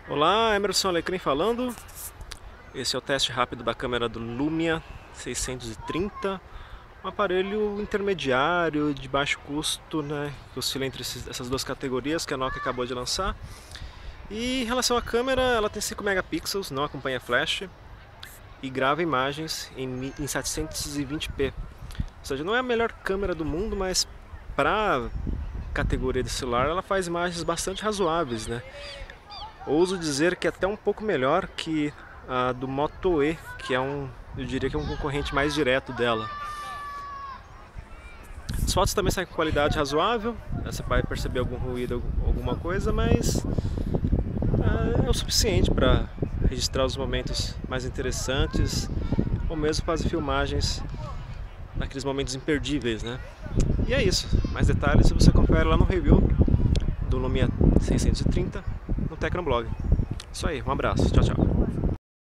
Olá, Emerson Alecrim falando. Esse é o teste rápido da câmera do Lumia 630, um aparelho intermediário de baixo custo, né, que oscila entre essas duas categorias que a Nokia acabou de lançar. E em relação à câmera, ela tem 5 megapixels, não acompanha flash e grava imagens em 720p. Ou seja, não é a melhor câmera do mundo, mas para categoria de celular ela faz imagens bastante razoáveis, né? Ouso dizer que é até um pouco melhor que a do Moto E, que é eu diria que é um concorrente mais direto dela. As fotos também saem com qualidade razoável, você vai perceber algum ruído, alguma coisa, mas é o suficiente para registrar os momentos mais interessantes, ou mesmo fazer filmagens naqueles momentos imperdíveis, né? E é isso, mais detalhes você confere lá no review do Lumia 630 no Tecnoblog. Isso aí, um abraço, tchau, tchau.